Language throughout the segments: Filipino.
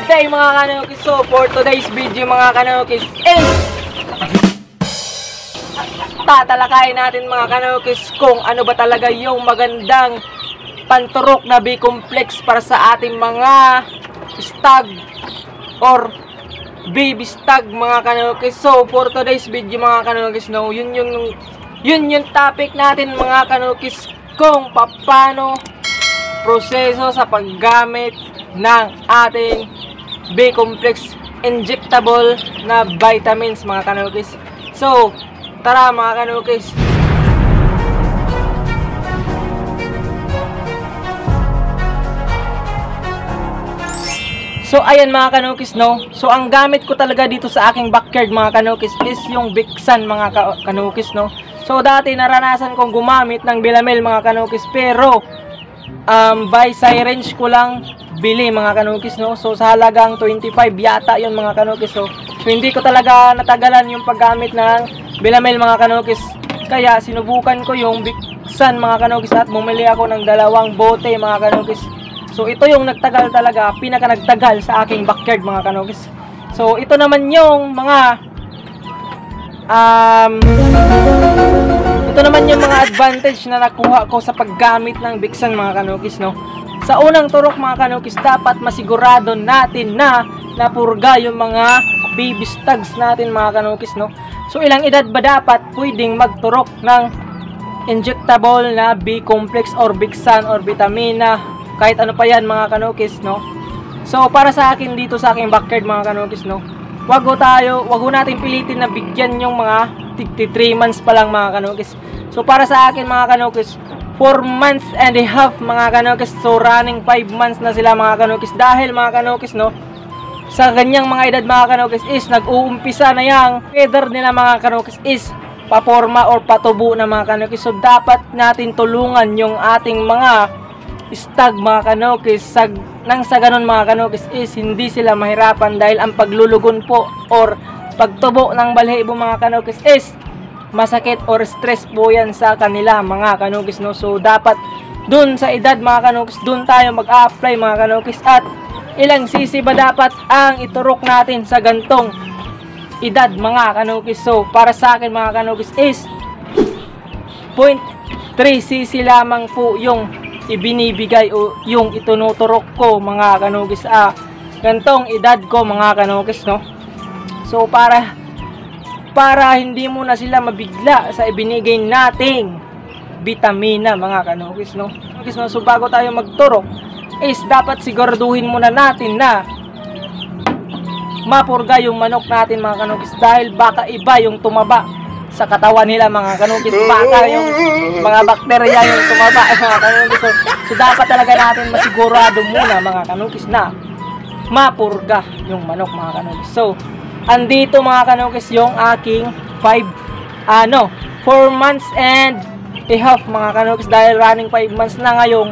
day mga kanukis. So for today's video mga kanukis is tatalakayin natin mga kanukis kung ano ba talaga yung magandang panturok na B-complex para sa ating mga stag or baby stag mga kanukis. So for today's video mga kanukis, no, yun yung topic natin mga kanukis, kung paano proseso sa paggamit ng ating B-complex injectable na vitamins mga kanukis. So tara mga kanukis. So ayan mga kanukis, no. So ang gamit ko talaga dito sa aking backyard mga kanukis is yung Bixan mga kanukis, no. So dati naranasan kong gumamit ng Bilamel mga kanukis, pero by syringe ko lang bili mga kanukis, no. So sa halagang 25 yata yon mga kanukis. So hindi ko talaga natagalan yung paggamit ng Bilamel mga kanukis, kaya sinubukan ko yung Bixan mga kanukis at bumili ako ng 2 bote mga kanukis. So ito yung nagtagal talaga, pinaka nagtagal sa aking backyard mga kanukis. So ito naman yung mga advantage na nakuha ko sa paggamit ng Bixan mga kanukis, no. Sa unang turok mga kanukis, dapat masigurado natin na napurga yung mga baby stags natin mga kanukis, no. So ilang edad ba dapat pwedeng magturok ng injectable na B-complex or Bixan or vitamina, kahit ano pa yan mga kanukis, no. So para sa akin dito sa aking backyard mga kanukis, no, wag natin pilitin na bigyan yung mga 3 months pa lang mga kanukis. So para sa akin mga kanukis, 4 months and a half mga kanukis. So running 5 months na sila mga kanukis, dahil mga kanukis, no, sa ganyang mga edad mga kanukis is nag-uumpisa na yung feather nila mga kanukis is paporma or patubo na mga kanukis. So dapat natin tulungan yung ating mga stag mga kanukis nang sa ganun mga kanukis is hindi sila mahirapan, dahil ang paglulugon po or pagtubo ng balahibo mga kanukis is masakit or stress po yan sa kanila mga kanukis, no. So dapat dun sa edad mga kanukis, dun tayo mag-apply mga kanukis. At ilang cc ba dapat ang iturok natin sa gantong edad mga kanukis? So para sa akin mga kanukis is 0.3 cc lamang po yung ibinibigay o yung itunuturok ko mga kanukis gantong edad ko mga kanukis, no. So para hindi mo na sila mabigla sa ibinigay nating vitamina mga kanukis, no. So bago tayo magturok is dapat siguraduhin muna natin na mapurga yung manok natin mga kanukis, dahil baka iba yung tumaba sa katawan nila mga kanukis, baka yung mga bakterya yung tumaba mga kanukis. So dapat talaga natin masigurado muna mga kanukis na mapurga yung manok mga kanukis. So andito mga kanukis yung aking 4 months and a half mga kanukis, dahil running 5 months na ngayong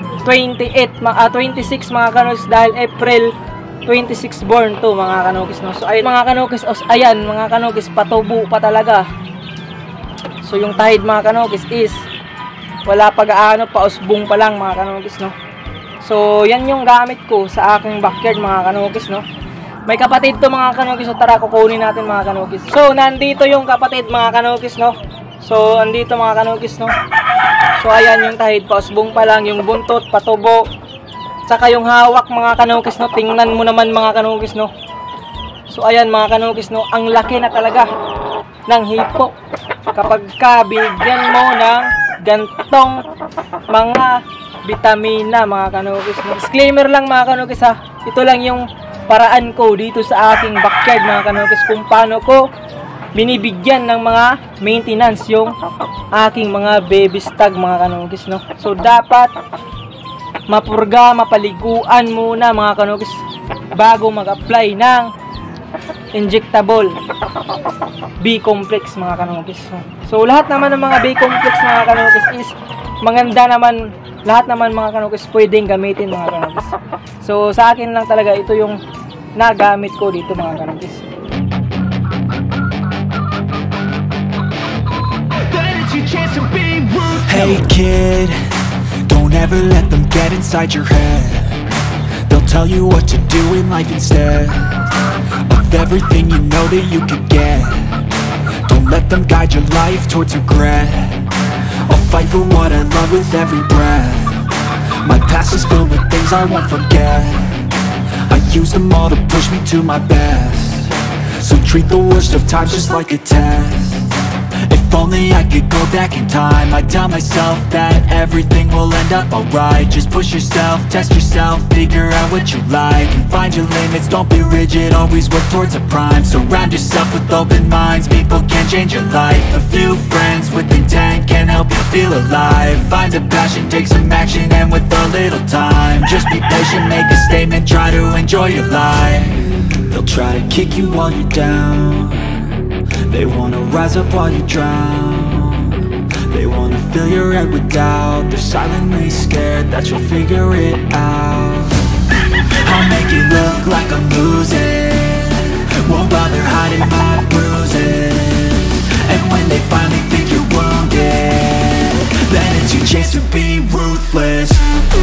26 mga kanukis, dahil April 26 born to mga kanukis, no. So ayun mga kanukis, ayan mga kanukis, patubo pa talaga. So yung tahid mga kanukis is wala pa gaano, pausbong pa lang mga kanukis, no. So yan yung gamit ko sa aking backyard mga kanukis, no. May kapatid to mga kanukis, so tara kukunin natin mga kanukis. So nandito yung kapatid mga kanukis, no. So andito mga kanukis, no. So ayan yung tahid, pausbong pa lang, yung buntot patubo, saka yung hawak mga kanukis, no. Tingnan mo naman mga kanukis, no. So ayan mga kanukis, no, ang laki na talaga ng hipo kapag binigyan mo ng gantong mga vitamina mga kanukis, no. Disclaimer lang mga kanukis, ha, ito lang yung paraan ko dito sa aking backyard mga kanukis, kung paano ko binibigyan ng mga maintenance yung aking mga baby stag mga kanukis, no. So dapat mapurga, mapaliguan muna mga kanukis bago mag-apply ng injectable B-complex mga kanukis. So lahat naman ng mga B-complex mga kanukis is maganda naman, lahat naman mga kanukis pwedeng gamitin mga kanukis. So sa akin lang talaga ito yung nagamit ko dito mga kanukis. Hey kid, don't ever let them get inside your head. They'll tell you what to do in life instead of everything you know that you could get. Don't let them guide your life towards regret. I'll fight for what I love with every breath. My past is filled with things I won't forget. I use them all to push me to my best. So treat the worst of times just like a test. If only I could go back in time, I'd tell myself that everything will end up alright. Just push yourself, test yourself, figure out what you like, and find your limits, don't be rigid, always work towards a prime. Surround yourself with open minds, people can change your life. A few friends with intent can help you feel alive. Find a passion, take some action, and with a little time, just be patient, make a statement, try to enjoy your life. They'll try to kick you while you're down. They wanna rise up while you drown. They wanna fill your head with doubt. They're silently scared that you'll figure it out. I'll make it look like I'm losing, won't bother hiding my bruises. And when they finally think you're wounded, then it's your chance to be ruthless.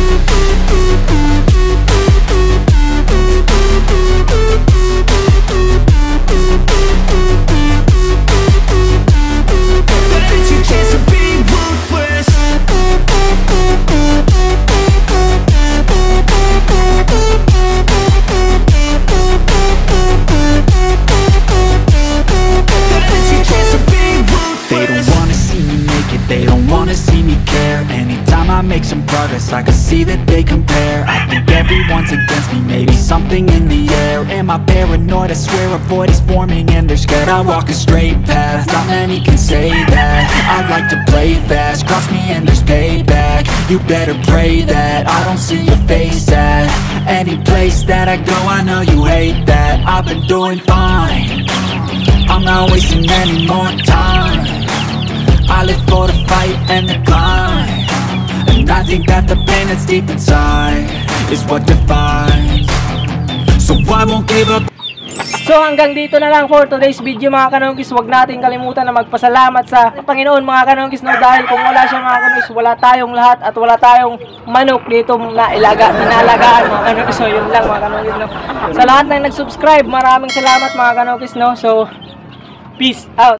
Make some progress, I can see that they compare. I think everyone's against me, maybe something in the air. Am I paranoid? I swear a void is forming and they're scared. I walk a straight path, not many can say that. I like to play fast, cross me and there's payback. You better pray that I don't see your face at any place that I go. I know you hate that. I've been doing fine, I'm not wasting any more time. I live for the fight and the climb, and I think that the pain that's deep inside is what defines. So I won't give up. So hanggang dito na lang for today's video mga kanonggis. Huwag natin kalimutan na magpasalamat sa Panginoon mga kanonggis, no? Dahil kung wala siya mga kanonggis, wala tayong lahat at wala tayong manok dito na inalagaan mga kanonggis. So yun lang mga kanonggis, no? Sa lahat ng nag-subscribe, maraming salamat mga kanonggis, no? So peace out.